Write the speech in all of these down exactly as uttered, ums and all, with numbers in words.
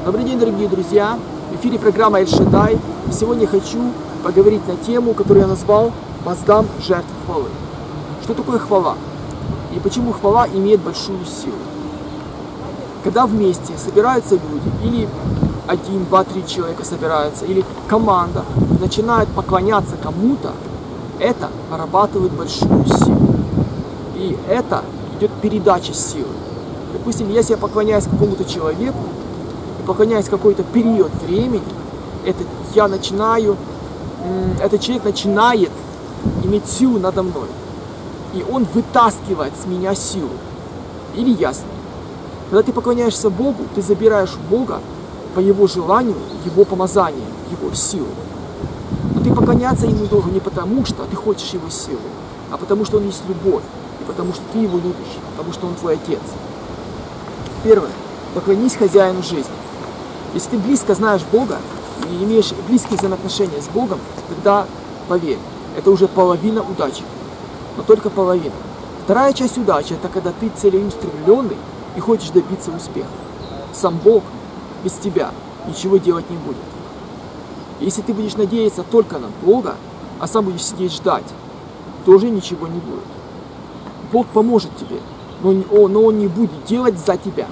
Добрый день, дорогие друзья! В эфире программа Эль Шадай. Сегодня хочу поговорить на тему, которую я назвал «Воздам жертву хвалы». Что такое хвала? И почему хвала имеет большую силу? Когда вместе собираются люди, или один, два, три человека собираются, или команда начинает поклоняться кому-то, это вырабатывает большую силу. И это идет передача силы. Допустим, если я поклоняюсь какому-то человеку, и поклоняюсь какой-то период времени, это я начинаю, этот человек начинает иметь силу надо мной. И он вытаскивает с меня силу. Или ясно. Когда ты поклоняешься Богу, ты забираешь у Бога по Его желанию, Его помазание, Его силу. Но ты поклоняться Ему должен не потому, что ты хочешь Его силу, а потому, что Он есть любовь, и потому, что ты Его любишь, потому, что Он твой Отец. Первое. Поклонись хозяину жизни. Если ты близко знаешь Бога и имеешь близкие взаимоотношения с Богом, тогда поверь, это уже половина удачи. Но только половина. Вторая часть удачи – это когда ты целеустремленный и хочешь добиться успеха. Сам Бог без тебя ничего делать не будет. Если ты будешь надеяться только на Бога, а сам будешь сидеть ждать, тоже ничего не будет. Бог поможет тебе, но он, но он не будет делать за тебя.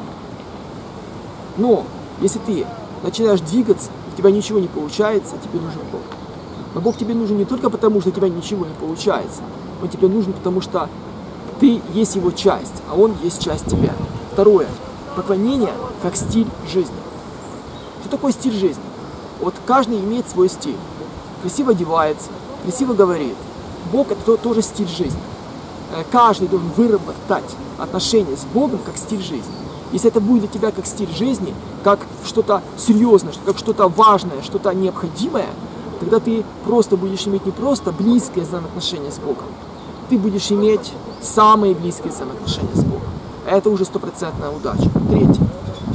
Но если ты начинаешь двигаться, у тебя ничего не получается, тебе нужен Бог. Но Бог тебе нужен не только потому, что у тебя ничего не получается, Он тебе нужен, потому что ты есть Его часть, а Он есть часть тебя. Второе. Поклонение как стиль жизни. Что такое стиль жизни? Вот каждый имеет свой стиль. Красиво одевается, красиво говорит. Бог – это тоже стиль жизни. Каждый должен выработать отношения с Богом как стиль жизни. Если это будет для тебя как стиль жизни, как что-то серьезное, как что-то важное, что-то необходимое, тогда ты просто будешь иметь не просто близкие взаимоотношения с Богом, ты будешь иметь самые близкие взаимоотношения с Богом. Это уже стопроцентная удача. Третье.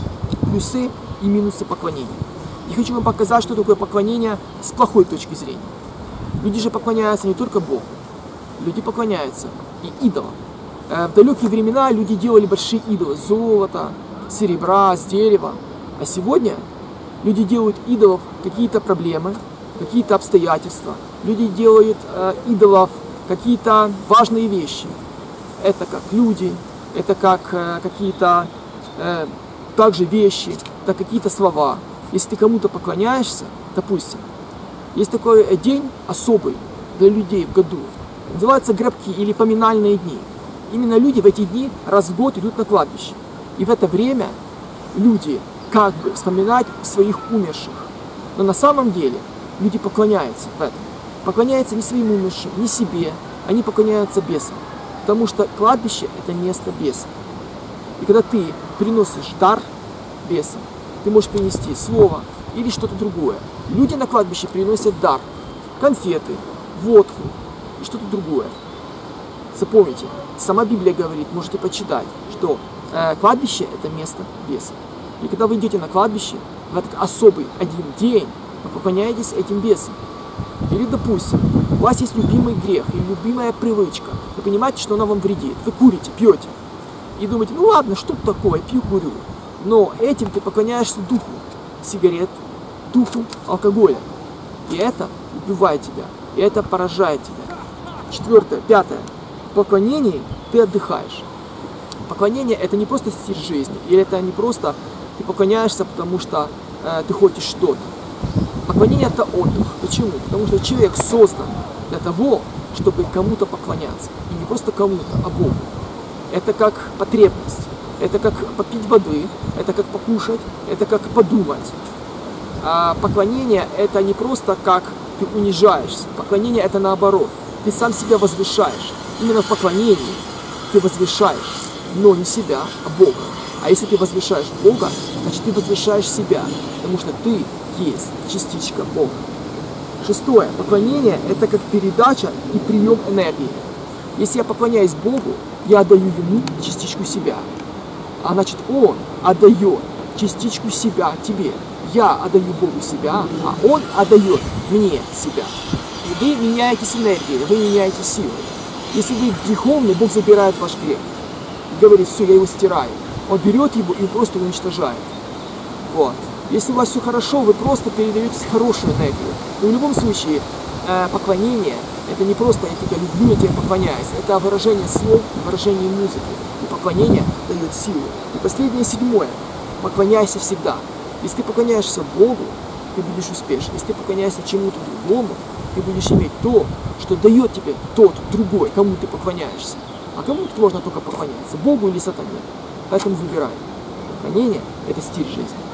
Плюсы и минусы поклонения. Я хочу вам показать, что такое поклонение с плохой точки зрения. Люди же поклоняются не только Богу. Люди поклоняются и идолам. В далекие времена люди делали большие идолы с золота, с серебра, с дерева. А сегодня люди делают идолов какие-то проблемы, какие-то обстоятельства. Люди делают э, идолов какие-то важные вещи. Это как люди, это как э, какие-то э, также вещи, это какие-то слова. Если ты кому-то поклоняешься, допустим, есть такой день особый для людей в году. Называется гробки или поминальные дни. Именно люди в эти дни раз в год идут на кладбище. И в это время люди как бы вспоминают своих умерших. Но на самом деле люди поклоняются в этом. Поклоняются не своим умершим, не себе. Они поклоняются бесам. Потому что кладбище – это место бесов. И когда ты приносишь дар бесам, ты можешь принести слово или что-то другое. Люди на кладбище приносят дар. Конфеты, водку и что-то другое. Запомните, сама Библия говорит, можете почитать, что э, кладбище – это место бесов. И когда вы идете на кладбище, в этот особый один день, вы поклоняетесь этим бесам. Или, допустим, у вас есть любимый грех или любимая привычка. Вы понимаете, что она вам вредит. Вы курите, пьете. И думаете, ну ладно, что такое, пью, курю. Но этим ты поклоняешься духу сигарет, духу алкоголя. И это убивает тебя. И это поражает тебя. Четвертое, пятое. В поклонении ты отдыхаешь. Поклонение – это не просто стиль жизни, или это не просто ты поклоняешься, потому что э, ты хочешь что-то. Поклонение – это отдых. Почему? Потому что человек создан для того, чтобы кому-то поклоняться. И не просто кому-то, а Богу. Это как потребность, это как попить воды, это как покушать, это как подумать. А поклонение – это не просто как ты унижаешься. Поклонение – это наоборот. Ты сам себя возвышаешь. Именно в поклонении ты возвышаешь, но не себя, а Бога. А если ты возвышаешь Бога, значит ты возвышаешь себя, потому что ты есть частичка Бога. Шестое. Поклонение – это как передача и прием энергии. Если я поклоняюсь Богу, я отдаю Ему частичку себя. А значит Он отдает частичку себя тебе. Я отдаю Богу себя, а Он отдает мне себя. И вы меняетесь энергией, вы меняете силой. Если вы греховны, Бог забирает ваш грех. И говорит, все, я его стираю. Он берет его и просто уничтожает. Вот. Если у вас все хорошо, вы просто передаете хорошую энергию. Но в любом случае, э, поклонение – это не просто «я тебя люблю, я тебе поклоняюсь». Это выражение слов, выражение музыки. И поклонение дает силу. И последнее, седьмое – поклоняйся всегда. Если ты поклоняешься Богу, ты будешь успешен. Если ты поклоняешься чему-то другому, ты будешь иметь то, что дает тебе тот другой, кому ты поклоняешься. А кому-то можно только поклоняться, Богу или сатане. Поэтому выбирай. Поклонение – это стиль жизни.